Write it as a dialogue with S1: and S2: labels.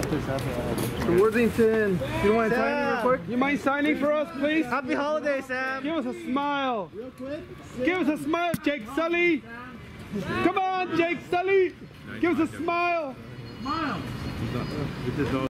S1: Mr. Worthington, you don't mind signing real quick? You mind signing for us, please?
S2: Happy holidays, Sam.
S1: Give us a smile. Real quick. Give us a smile, Jake Sully. Come on, Jake Sully. Give us a smile. Smile.